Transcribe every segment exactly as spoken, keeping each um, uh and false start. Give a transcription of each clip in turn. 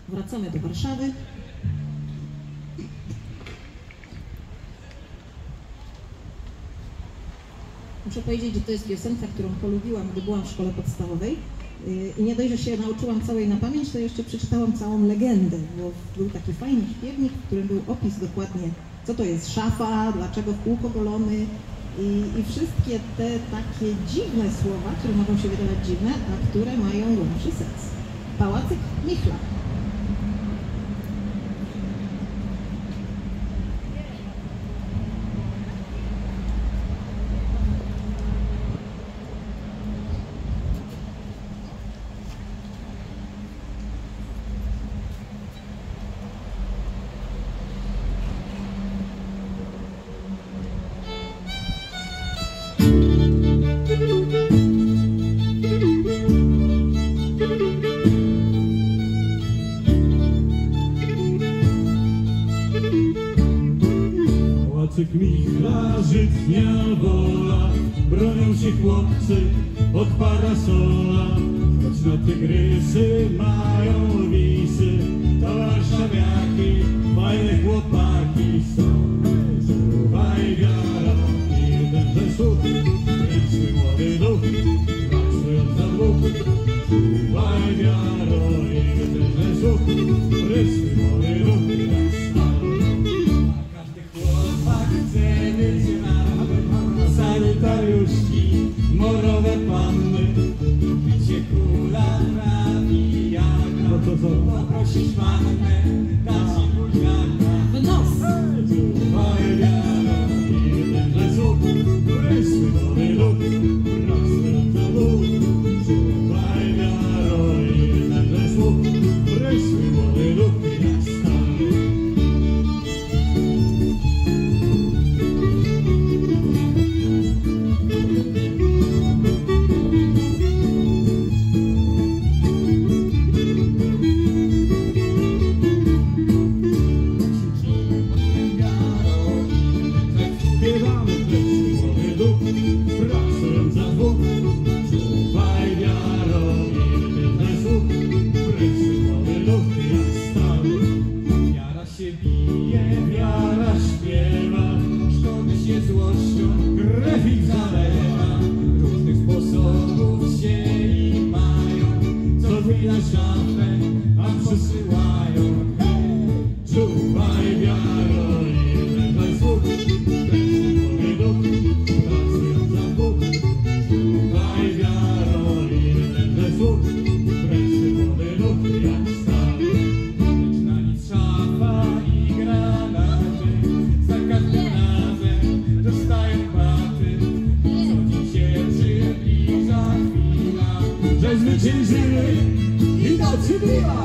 Wracamy do Warszawy. Muszę powiedzieć, że to jest piosenka, którą polubiłam, gdy byłam w szkole podstawowej. I nie dość, że się nauczyłam całej na pamięć, to jeszcze przeczytałam całą legendę, bo był taki fajny śpiewnik, w którym był opis dokładnie, co to jest szafa, dlaczego w kółko golony i, i wszystkie te takie dziwne słowa, które mogą się wydawać dziwne, a które mają głębszy sens. Pałacyk Michla. Pałacyk Michla, żytnia wola, bronią się chłopcy od parasola. Choć na tygrysy mają wisy, to warszawiaki, fajne chłopaki są. Czuwaj wiara i jeden słuch, ręczny młody duch, pracując za dwóch. Czuwaj wiaro i jeden słuch, ręczny młody duch. Sanitariuszki, morowe panny, picie kula nawijaka, no to co? Poprosić pannę, dać ci buziaka. W nos! Czuwaj wiara i jeden słuch, rysły nowy luk, pracująca luk. Czuwaj wiaro i jeden słuch, rysły nowy luk, jasna. Zwyciężymy i nocy biła.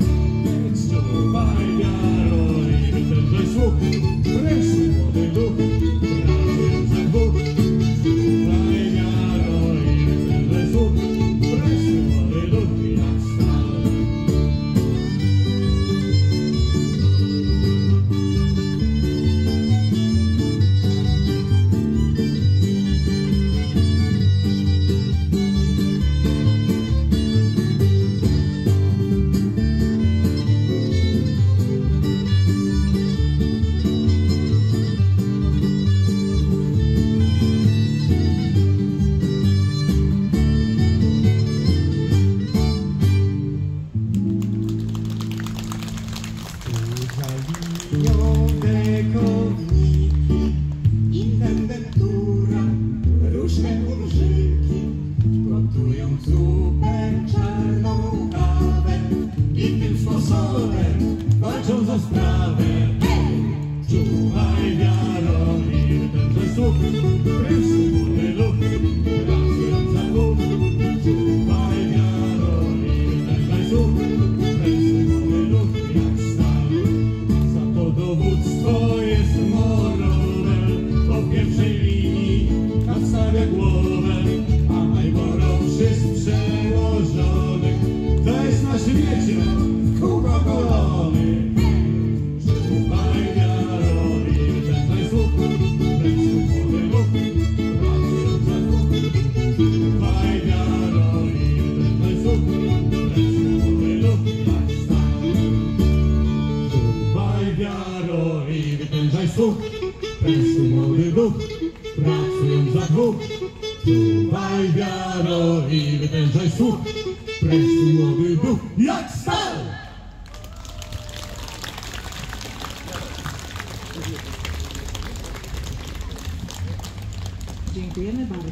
Czuwaj wiaro i wytężaj słuch, wreszcie młody duch, razem za dwóch. Czuwaj wiaro i wytężaj słuch, wreszcie młody duch, jak stale. Wiecie, w kółko golony. słuch, prężny młody duch, pracując za dwóch. Czuwaj wiaro i wytężaj słuch, prężny młody duch, jak stal! Dziękujemy bardzo.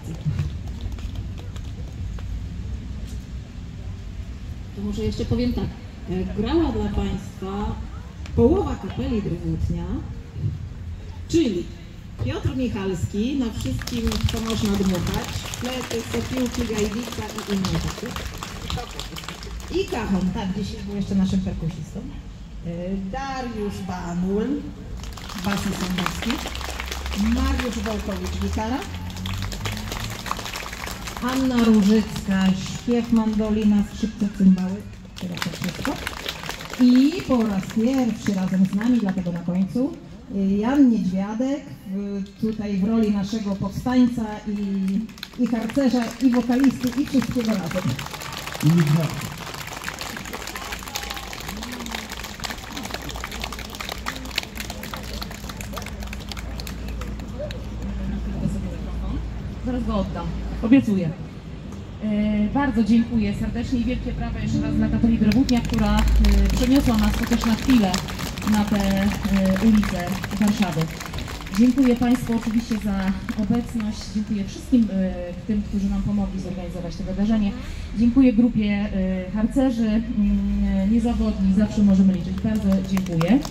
To może jeszcze powiem tak. Grała dla Państwa połowa kapeli Drewutnia, czyli Piotr Michalski, na wszystkim, co można dmuchać, flety, sopiłki, gajdica i inne rzeczy. I Kachon, tak, dzisiaj był jeszcze naszym perkusistą. Dariusz Banul, basy sądowski. Mariusz Wołkowicz, gitara. Anna Różycka, śpiew, mandolina, skrzypce, cymbały. Chyba to wszystko. I po raz pierwszy razem z nami, dlatego na końcu, Jan Niedźwiadek, tutaj w roli naszego powstańca i, i harcerza, i wokalisty, i wszystkiego razem. Zaraz go oddam, obiecuję. E, bardzo dziękuję serdecznie i wielkie brawa jeszcze raz dla kapeli Drewutnia, która e, przeniosła nas chociaż na chwilę na te e, ulice Warszawy. Dziękuję Państwu oczywiście za obecność, dziękuję wszystkim e, tym, którzy nam pomogli zorganizować to wydarzenie. Dziękuję grupie e, harcerzy, e, niezawodni, zawsze możemy liczyć. Bardzo dziękuję.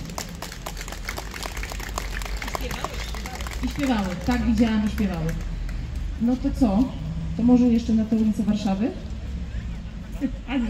I śpiewały, tak widziałam, i śpiewały. No to co? To może jeszcze na tę ulicę Warszawy? Aniu.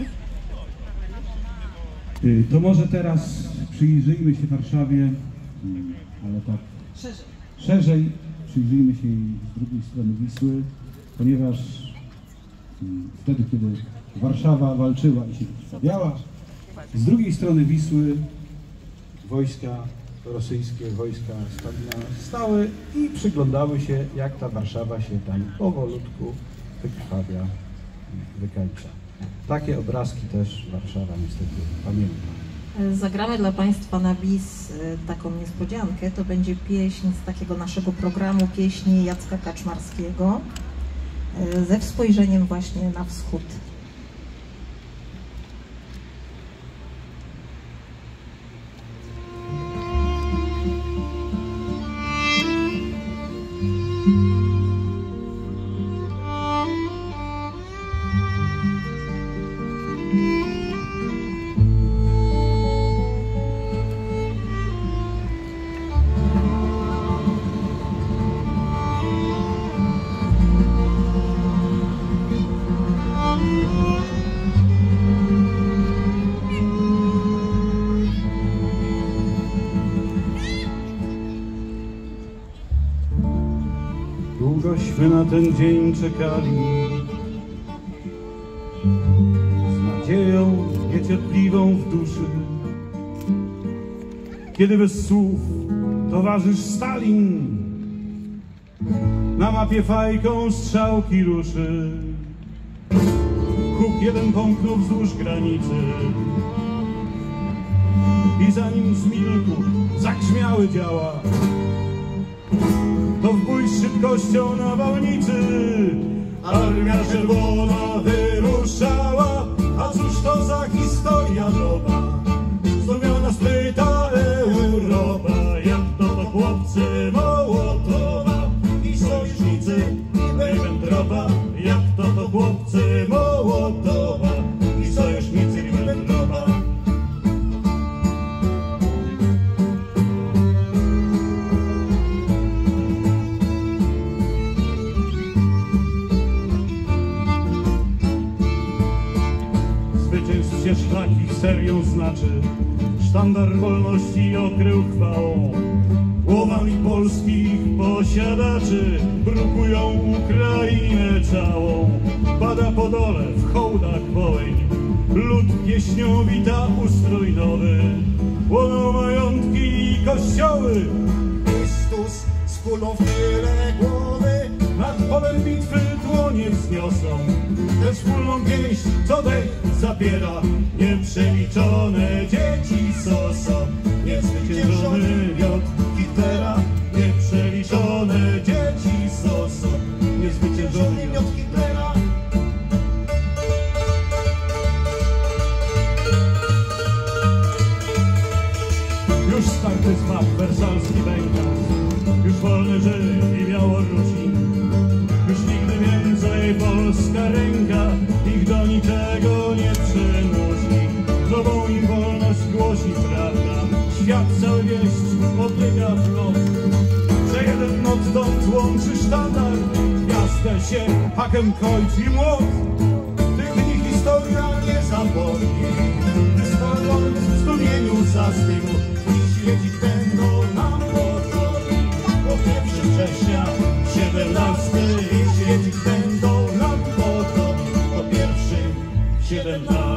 To może teraz przyjrzyjmy się Warszawie, ale tak Szerzej. szerzej przyjrzyjmy się jej z drugiej strony Wisły, ponieważ wtedy, kiedy Warszawa walczyła i się stawiała, z drugiej strony Wisły wojska rosyjskie, wojska Stalina stały i przyglądały się, jak ta Warszawa się tam powolutku wykrwawia, wykańcza. Takie obrazki też Warszawa niestety pamięta. Zagramy dla Państwa na bis taką niespodziankę. To będzie pieśń z takiego naszego programu, pieśni Jacka Kaczmarskiego ze spojrzeniem właśnie na wschód. Długośmy na ten dzień czekali, z nadzieją niecierpliwą w duszy, kiedy bez słów towarzysz Stalin na mapie fajką strzałki ruszy. Huk jeden pomknął wzdłuż granicy i zanim zmilkł, zagrzmiały działa. To w bój z szybkością nawałnicy Armia Czerwona wyruszała. A cóż to za historia nowa? Zdumiona spyta Europa, jak to to chłopcy Mołotowa i sojusznicy Ribbentropa, jak to to chłopcy Mołotowa i sojusznicy Ribbentropa. Zwycięstwie szlaki serią znaczy, sztandar wolności okrył chwałą. Głowami polskich posiadaczy brukują Ukrainę całą. Pada po dole w hołdach wojen, lud pieśnią wita ustrój nowy. Płoną majątki i kościoły, Chrystus z kulą w tyle głowy. Nad polem bitwy dłonie wzniosą tę wspólną pieśń, co dech zabiera. Nieprzeliczone dzieci sosą, niezwyciężony miot. Hitlera, nieprzeliczone dzieci sosu, niezwyciężony miot Hitlera. Już starty z map wersalski Bęgaz, już wolny Żyd i Białorusi, już nigdy więcej polska ręka ich do niczego nie przymusi. Nową im wolność głosi prawda, świat cały wieść odbiega w lot, że jeden noc dom łączy sztandar, gwiazdę się, hakem, kojc i młot. Tych dni historia nie zapomni, gdy spalony w strumieniu zastygł, świecić będą nam motory. Po pierwszego września siedemnasty i świecić będą nam motory. Po pierwszym siedemnasty.